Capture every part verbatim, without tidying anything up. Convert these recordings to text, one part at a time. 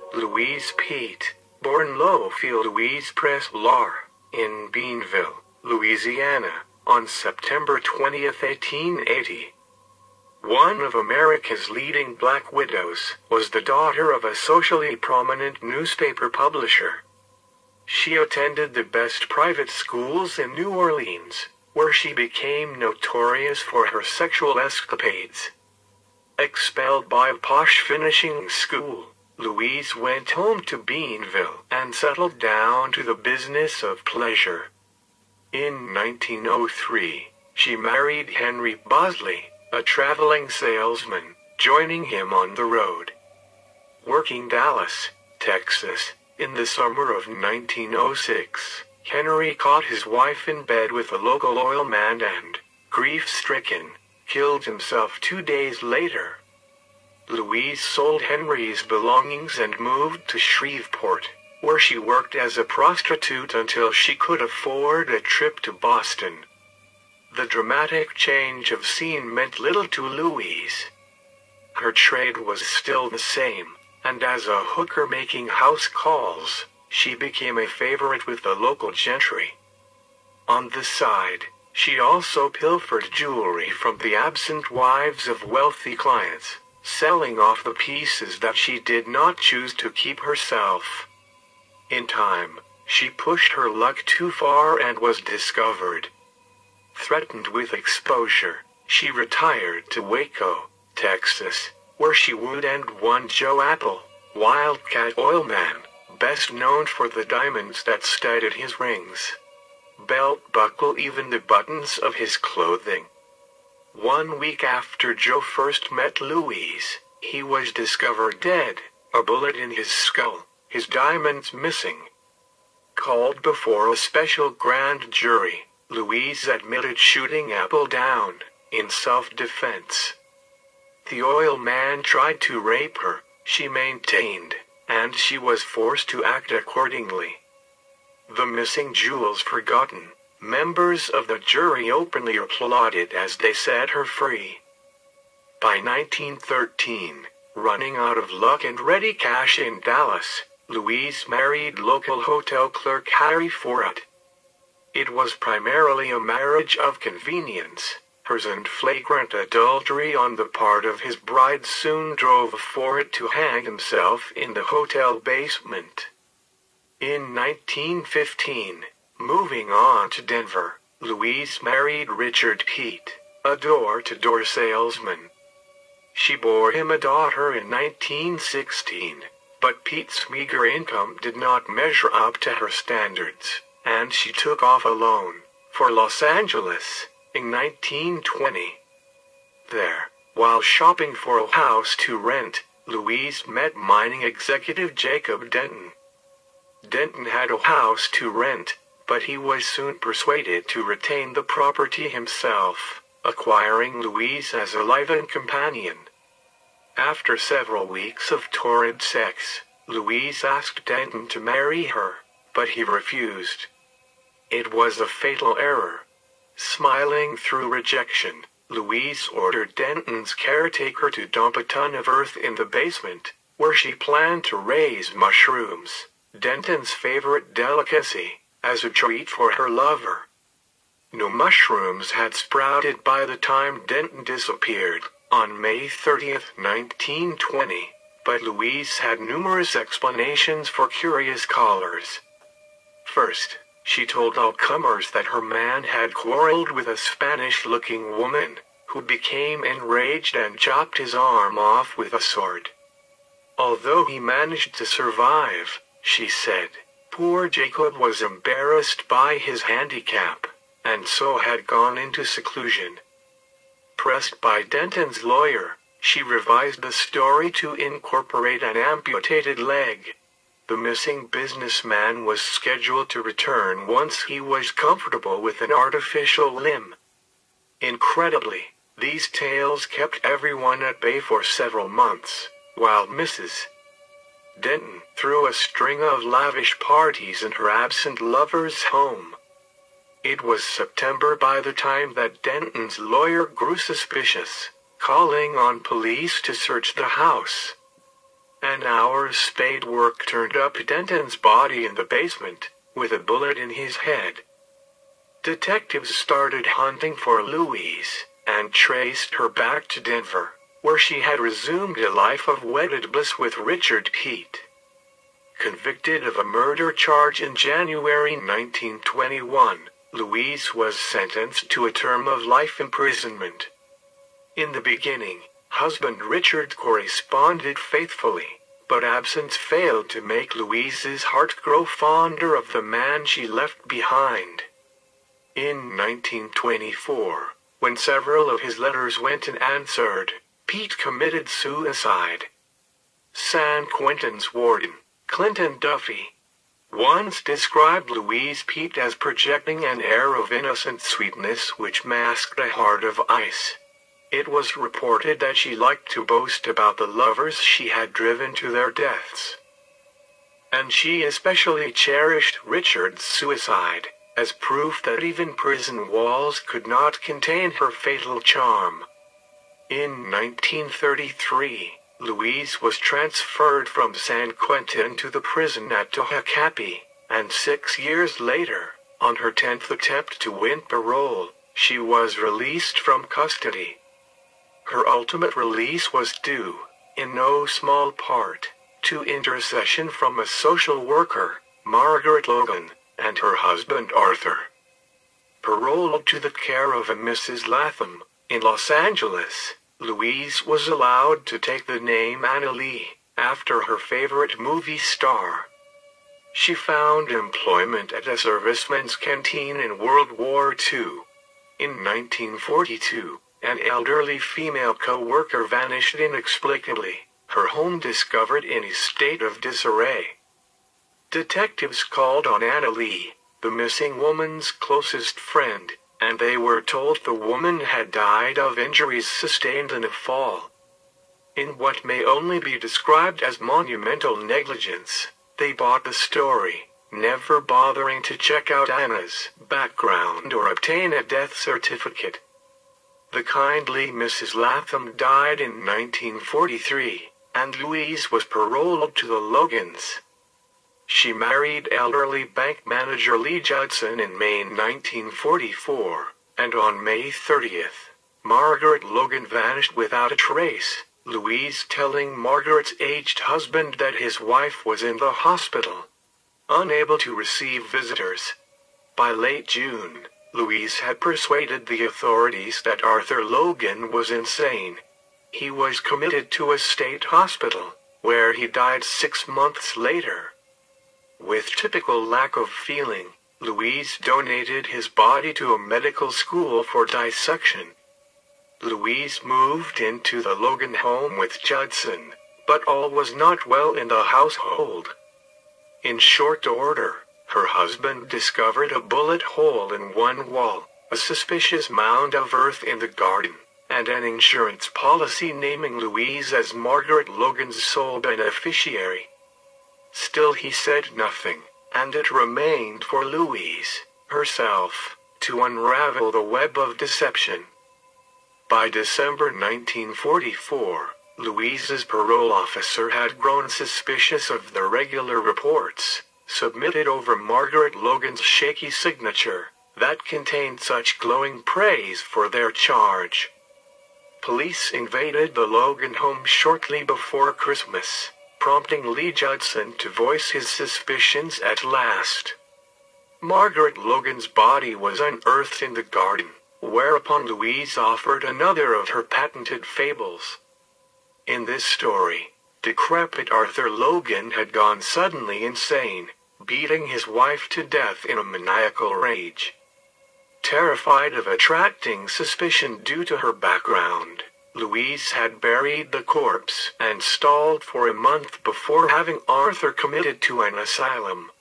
Louise Peete, born Lofie Louise Preslar, in Bienville, Louisiana, on September twentieth, eighteen eighty. One of America's leading black widows, was the daughter of a socially prominent newspaper publisher. She attended the best private schools in New Orleans, where she became notorious for her sexual escapades. Expelled by a posh finishing school, Louise went home to Bienville and settled down to the business of pleasure. In nineteen oh three, she married Henry Bosley, a traveling salesman, joining him on the road. Working Dallas, Texas, in the summer of nineteen oh six, Henry caught his wife in bed with a local oil man and, grief-stricken, killed himself two days later. Louise sold Henry's belongings and moved to Shreveport, where she worked as a prostitute until she could afford a trip to Boston. The dramatic change of scene meant little to Louise. Her trade was still the same, and as a hooker making house calls, she became a favorite with the local gentry. On the side, she also pilfered jewelry from the absent wives of wealthy clients, selling off the pieces that she did not choose to keep herself. In time, she pushed her luck too far and was discovered. Threatened with exposure, she retired to Waco, Texas, where she wooed and won Joe Apple, Wildcat Oil Man, best known for the diamonds that studded his rings, belt buckle, even the buttons of his clothing. One week after Joe first met Louise, he was discovered dead, a bullet in his skull, his diamonds missing. Called before a special grand jury, Louise admitted shooting Apple down, in self-defense. The oil man tried to rape her, she maintained, and she was forced to act accordingly. The missing jewels forgotten, members of the jury openly applauded as they set her free. By nineteen thirteen, running out of luck and ready cash in Dallas, Louise married local hotel clerk Harry Forrett. It was primarily a marriage of convenience. Hers and flagrant adultery on the part of his bride soon drove Forrett to hang himself in the hotel basement. In nineteen fifteen, moving on to Denver, Louise married Richard Peete, a door-to-door salesman. She bore him a daughter in nineteen sixteen, but Pete's meager income did not measure up to her standards, and she took off alone, for Los Angeles, in nineteen twenty. There, while shopping for a house to rent, Louise met mining executive Jacob Denton. Denton had a house to rent, but he was soon persuaded to retain the property himself, acquiring Louise as a live-in companion. After several weeks of torrid sex, Louise asked Denton to marry her, but he refused. It was a fatal error. Smiling through rejection, Louise ordered Denton's caretaker to dump a ton of earth in the basement, where she planned to raise mushrooms, Denton's favorite delicacy, as a treat for her lover. No mushrooms had sprouted by the time Denton disappeared, on May thirtieth, nineteen twenty, but Louise had numerous explanations for curious callers. First, she told all comers that her man had quarreled with a Spanish-looking woman, who became enraged and chopped his arm off with a sword. Although he managed to survive, she said, poor Jacob was embarrassed by his handicap, and so had gone into seclusion. Pressed by Denton's lawyer, she revised the story to incorporate an amputated leg. The missing businessman was scheduled to return once he was comfortable with an artificial limb. Incredibly, these tales kept everyone at bay for several months, while Missus Denton threw a string of lavish parties in her absent lover's home. It was September by the time that Denton's lawyer grew suspicious, calling on police to search the house. An hour's spade work turned up Denton's body in the basement, with a bullet in his head. Detectives started hunting for Louise, and traced her back to Denver, where she had resumed a life of wedded bliss with Richard Peete. Convicted of a murder charge in January nineteen twenty-one, Louise was sentenced to a term of life imprisonment. In the beginning, husband Richard corresponded faithfully, but absence failed to make Louise's heart grow fonder of the man she left behind. In nineteen twenty-four, when several of his letters went unanswered, Peete committed suicide. San Quentin's warden, Clinton Duffy, once described Louise Peete as projecting an air of innocent sweetness which masked a heart of ice. It was reported that she liked to boast about the lovers she had driven to their deaths. And she especially cherished Richard's suicide, as proof that even prison walls could not contain her fatal charm. In nineteen thirty-three, Louise was transferred from San Quentin to the prison at Tehachapi, and six years later, on her tenth attempt to win parole, she was released from custody. Her ultimate release was due, in no small part, to intercession from a social worker, Margaret Logan, and her husband Arthur. Paroled to the care of a Missus Latham, in Los Angeles, Louise was allowed to take the name Anna Lee, after her favorite movie star. She found employment at a servicemen's canteen in World War Two. In nineteen forty-two, an elderly female co-worker vanished inexplicably, her home discovered in a state of disarray. Detectives called on Anna Lee, the missing woman's closest friend, and they were told the woman had died of injuries sustained in a fall. In what may only be described as monumental negligence, they bought the story, never bothering to check out Anna's background or obtain a death certificate. The kindly Missus Latham died in nineteen forty-three, and Louise was paroled to the Logans. She married elderly bank manager Lee Judson in May nineteen forty-four, and on May thirtieth, Margaret Logan vanished without a trace, Louise telling Margaret's aged husband that his wife was in the hospital, unable to receive visitors. By late June, Louise had persuaded the authorities that Arthur Logan was insane. He was committed to a state hospital, where he died six months later. With typical lack of feeling, Louise donated his body to a medical school for dissection. Louise moved into the Logan home with Judson, but all was not well in the household. In short order, her husband discovered a bullet hole in one wall, a suspicious mound of earth in the garden, and an insurance policy naming Louise as Margaret Logan's sole beneficiary. Still he said nothing, and it remained for Louise, herself, to unravel the web of deception. By December nineteen forty-four, Louise's parole officer had grown suspicious of the regular reports, submitted over Margaret Logan's shaky signature, that contained such glowing praise for their charge. Police invaded the Logan home shortly before Christmas, prompting Lee Judson to voice his suspicions at last. Margaret Logan's body was unearthed in the garden, whereupon Louise offered another of her patented fables. In this story, decrepit Arthur Logan had gone suddenly insane, beating his wife to death in a maniacal rage. Terrified of attracting suspicion due to her background, Louise had buried the corpse and stalled for a month before having Arthur committed to an asylum.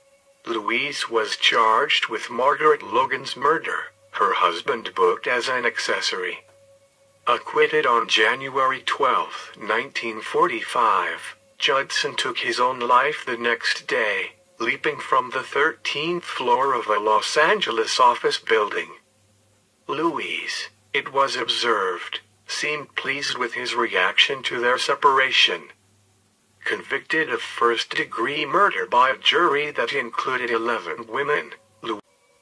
Louise was charged with Margaret Logan's murder, her husband booked as an accessory. Acquitted on January twelfth, nineteen forty-five, Judson took his own life the next day, leaping from the thirteenth floor of a Los Angeles office building. Louise, it was observed, seemed pleased with his reaction to their separation. convicted of first-degree murder by a jury that included eleven women. Lu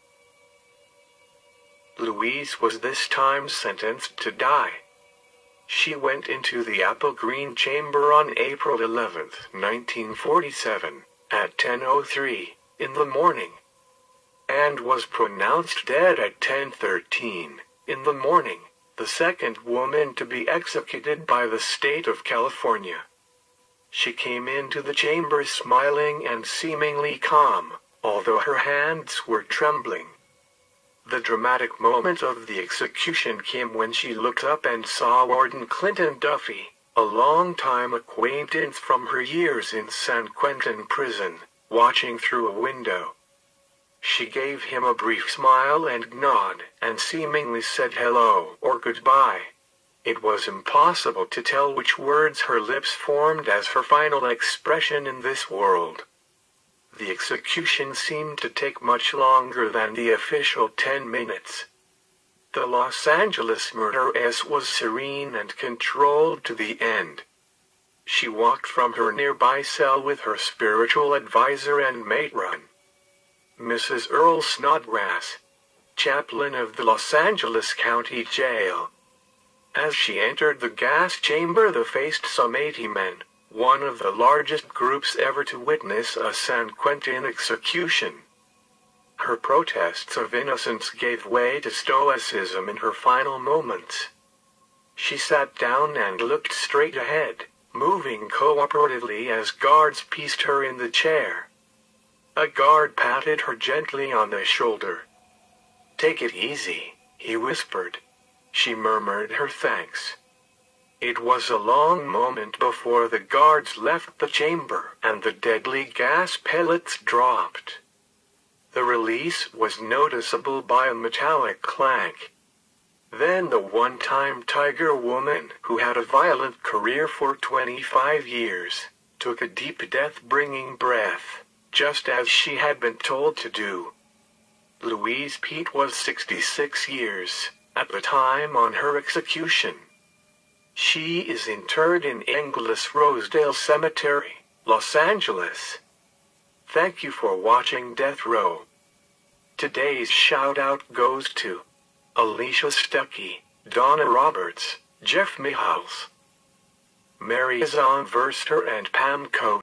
Louise was this time sentenced to die. She went into the Apple Green Chamber on April eleventh, nineteen forty-seven, at ten oh three in the morning, and was pronounced dead at ten thirteen in the morning, the second woman to be executed by the state of California. She came into the chamber smiling and seemingly calm, although her hands were trembling. The dramatic moment of the execution came when she looked up and saw Warden Clinton Duffy, a long-time acquaintance from her years in San Quentin prison, watching through a window. She gave him a brief smile and nod, and seemingly said hello or goodbye. It was impossible to tell which words her lips formed as her final expression in this world. The execution seemed to take much longer than the official ten minutes. The Los Angeles murderess was serene and controlled to the end. She walked from her nearby cell with her spiritual advisor and matron, Missus Earl Snodgrass, chaplain of the Los Angeles County Jail. As she entered the gas chamber, they faced some eighty men, one of the largest groups ever to witness a San Quentin execution. Her protests of innocence gave way to stoicism in her final moments. She sat down and looked straight ahead, moving cooperatively as guards pieced her in the chair. A guard patted her gently on the shoulder. "Take it easy," he whispered. She murmured her thanks. It was a long moment before the guards left the chamber and the deadly gas pellets dropped. The release was noticeable by a metallic clank. Then the one-time Tiger woman, who had a violent career for twenty-five years, took a deep death-bringing breath, just as she had been told to do. Louise Peete was sixty-six years at the time on her execution. She is interred in Angelus-Rosedale Cemetery, Los Angeles. Thank you for watching Death Row. Today's shout-out goes to Alicia Stuckey, Donna Roberts, Jeff Michals, Mary Zon Verster and Pam Coates.